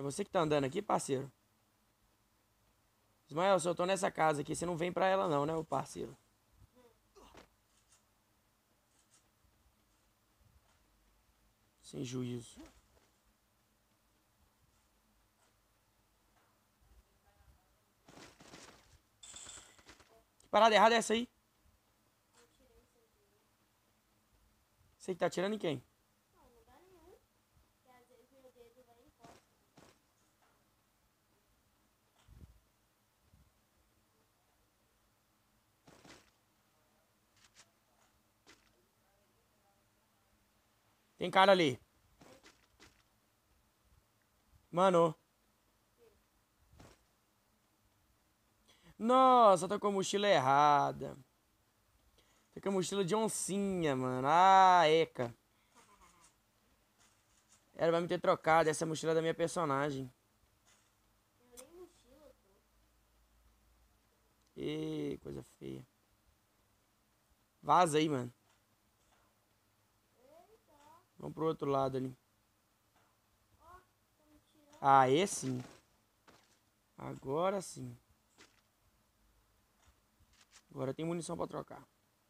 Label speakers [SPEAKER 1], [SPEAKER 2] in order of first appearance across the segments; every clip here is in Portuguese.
[SPEAKER 1] É você que tá andando aqui, parceiro? Ismael, se eu tô nessa casa aqui, você não vem pra ela não, né, o parceiro? Sem juízo. Que parada errada é essa aí? Você que tá atirando em quem? Tem cara ali. Mano. Nossa, tô com a mochila errada. Tô com a mochila de oncinha, mano. Ah, eca. Ela vai me ter trocado. Essa é a mochila da minha personagem. Ê, coisa feia. Vaza aí, mano. Vamos pro outro lado ali. Ah, esse sim. Agora sim. Agora tem munição pra trocar.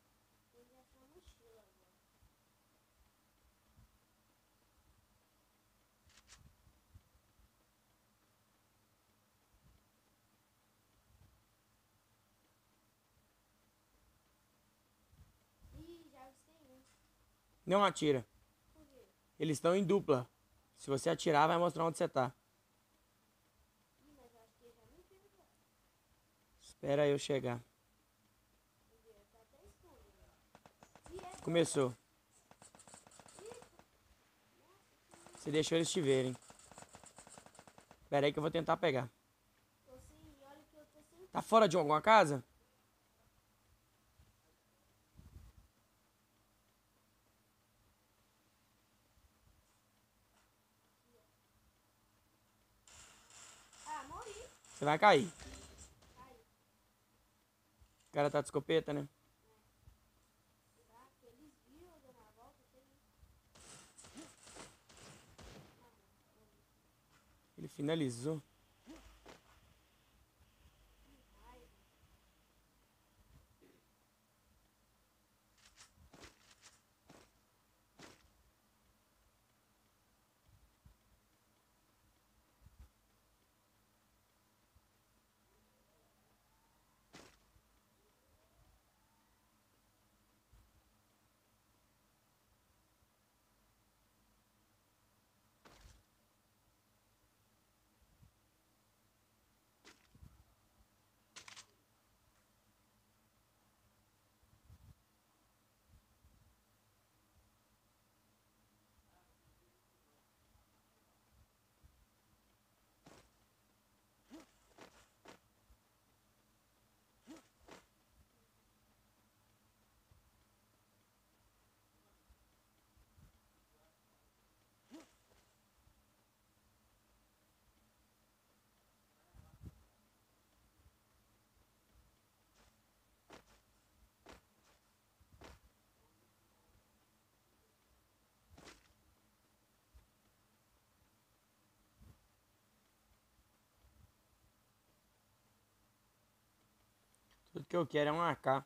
[SPEAKER 1] Não atira. Eles estão em dupla. Se você atirar, vai mostrar onde você tá. Espera eu chegar. Começou. Você deixou eles te verem. Espera aí que eu vou tentar pegar. Tá fora de alguma casa? Você vai cair. O cara tá de escopeta, né? Ele finalizou. Tudo que eu quero é um AK.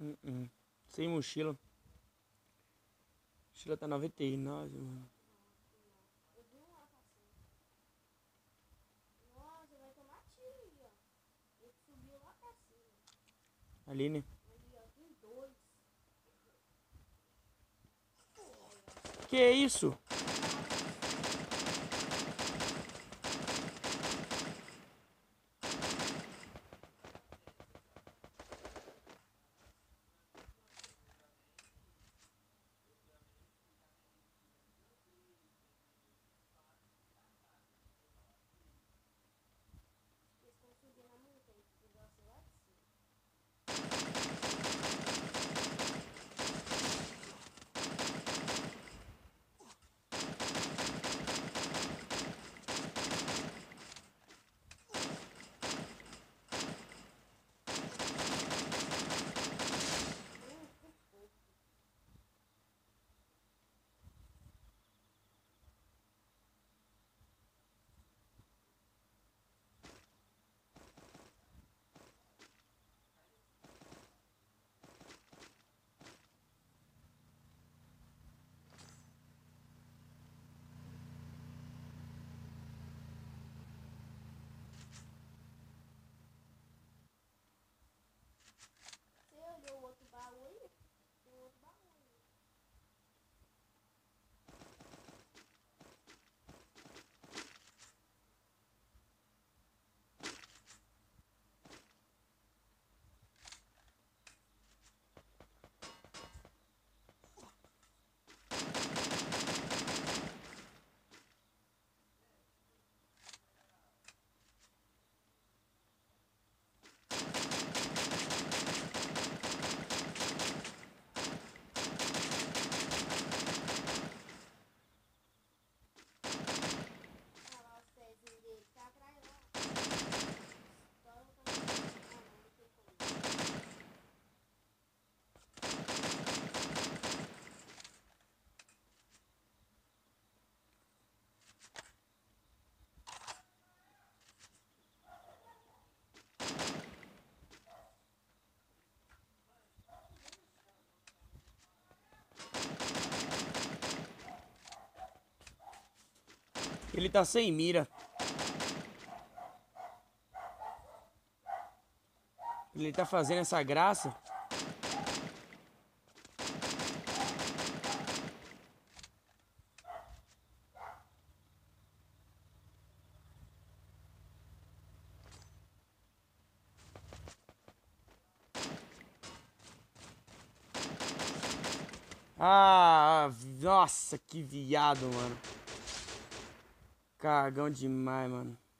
[SPEAKER 1] Sem mochila. Mochila tá 99, mano.
[SPEAKER 2] Eu vi um lá passando. Nossa, vai tomar tiro, ó. Ele subiu lá pra cima.
[SPEAKER 1] Ali, né?
[SPEAKER 2] Ali, ó, tem dois.
[SPEAKER 1] Que é isso?
[SPEAKER 2] Eles estão subindo a montanha. Esse negócio lá de cima. Você olhou o outro baú aí? Tem outro baú aí. Ah lá os pezinhos dele. Tá atrás lá. Só eu tô... Ah não, não tem como.
[SPEAKER 1] Ele tá sem mira. Ele tá fazendo essa graça. Ah, nossa, que viado, mano. Cagão demais, mano.